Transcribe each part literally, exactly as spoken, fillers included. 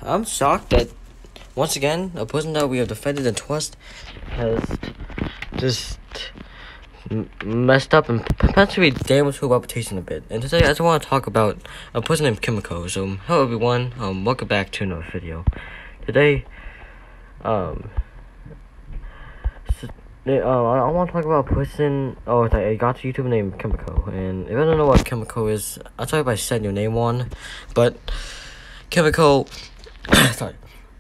I'm shocked that once again a person that we have defended and trust has just m- messed up and potentially damaged her reputation a bit. And today I just want to talk about a person named Kimiko. So hello everyone, um, welcome back to another video. Today, um, so, uh, I want to talk about a person. Oh, it's like a got YouTube named Kimiko. And if I don't know what Kimiko is, I'll tell you if I said your name on. But Kimiko, sorry.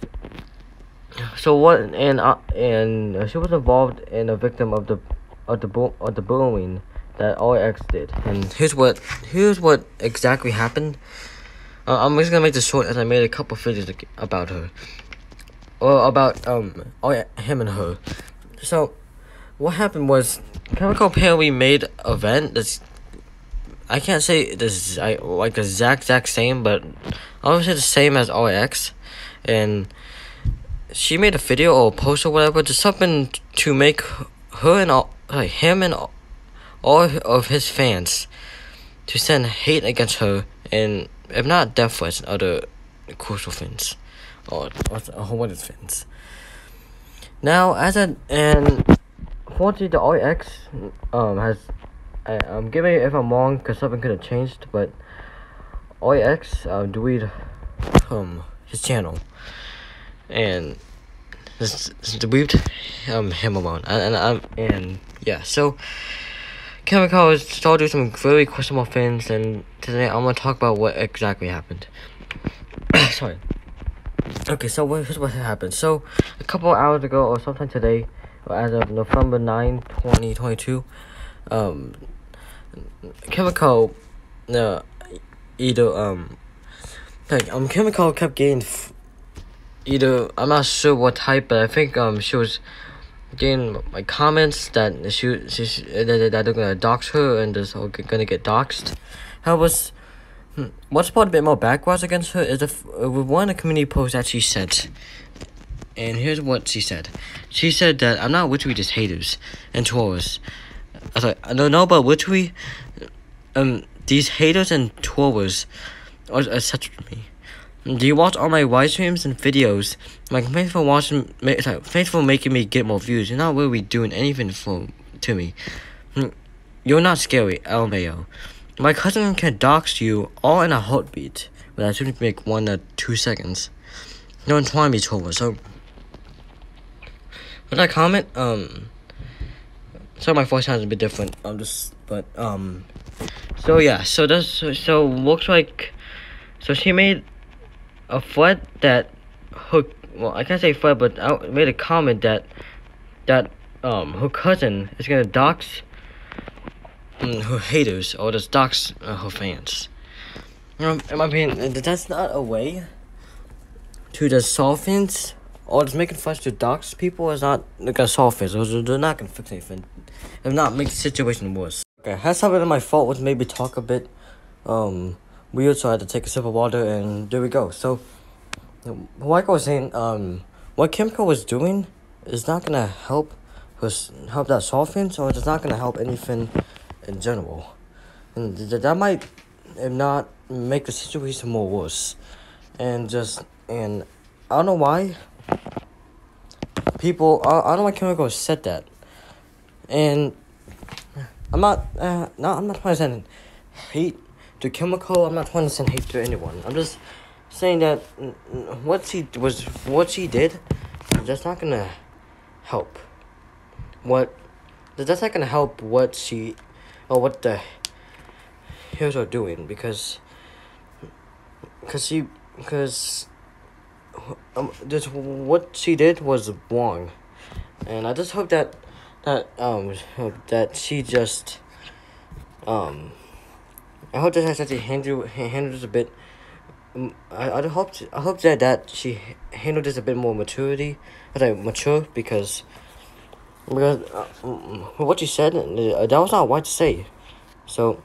So what? And uh, and uh, she was involved in a victim of the of the bu- of the bullying that O A X did. And here's what here's what exactly happened. Uh, I'm just gonna make this short, as I made a couple videos about her, or about um oh yeah, him and her. So what happened was Kimiko apparently made an event that's, I can't say this I like the exact exact same, but I would say the same as O A X, and she made a video or a post or whatever, just something to make her and all, like him and all, all of his fans to send hate against her, and if not death threats and other crucial things, or, or a whole bunch of things. Now, as a and fortunately, the O A X um has, I, I'm giving it if I'm wrong because something could have changed, but O A X um deleted um his channel. And just deleted um him alone, and and um and yeah. So Kimiko is started doing some very questionable things, and today I'm gonna talk about what exactly happened. Sorry. Okay, so what, here's what happened. So a couple hours ago, or sometime today, or as of November ninth, twenty twenty-two, um, Kimiko, uh, either um, like um, Kimiko kept getting. F- Either I'm not sure what type, but I think um she was getting like comments that she she, she that, that they're gonna dox her and just gonna get doxed. How was hmm, what's part a bit more backwards against her is if uh, with one of the community posts that she said, and here's what she said. She said that I'm not literally just haters and trollers. I was like, I don't know about literally. Um, these haters and trollers are, are such to me. Do you watch all my live streams and videos? Like, thanks for watching. Sorry, thanks for making me get more views. You're not really doing anything for to me. You're not scary, L M A O. My cousin can dox you all in a heartbeat, but I should make one to two seconds. Don't try to be trolled. So, when I comment, um, so my voice sounds a bit different. I'm just, but um, so yeah. So that's so, so looks like, so she made a thread that her, well, I can't say thread, but I made a comment that that um her cousin is gonna dox um, her haters, or just dox uh, her fans. You know, in my opinion, that's not a way to just solve things, or just making fun to dox people is not gonna solve things. They're not gonna fix anything. If not, make the situation worse. Okay, I had something in my fault was maybe talk a bit um. weird, so I had to take a sip of water, and there we go. So, like I was saying, um, what Kimiko was doing is not gonna help was help that solve things, or it's not gonna help anything in general, and th- that might, if not, make the situation more worse. And just and I don't know why people. I, I don't know why Kimiko said that, and I'm not. Uh, no, I'm not trying to send hate to Kimiko. I'm not trying to send hate to anyone. I'm just saying that what she was, what she did, that's not gonna help. What that's not gonna help what she, or what the heroes are doing, because, because she, because um, just what she did was wrong, and I just hope that that um that she just um. I hope that has actually handled handled this a bit. Um, I I hope I hope that that she handled this a bit more maturity, like mature, because because uh, what she said, uh, that was not right to say. So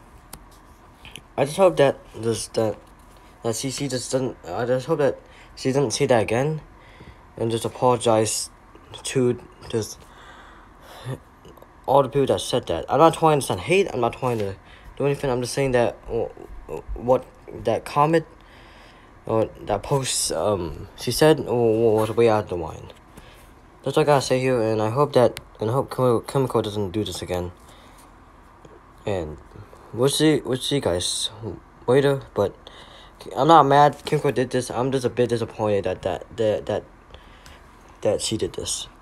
I just hope that this that that she she just doesn't. I just hope that she doesn't say that again, and just apologize to just all the people that said that. I'm not trying to send hate. I'm not trying to do anything. I'm just saying that what that comment or that post um she said was way out of the line. That's what I gotta say here, and I hope that and I hope Kimiko doesn't do this again. And we'll see we'll see guys later, but I'm not mad Kimiko did this. I'm just a bit disappointed that that that that, that she did this.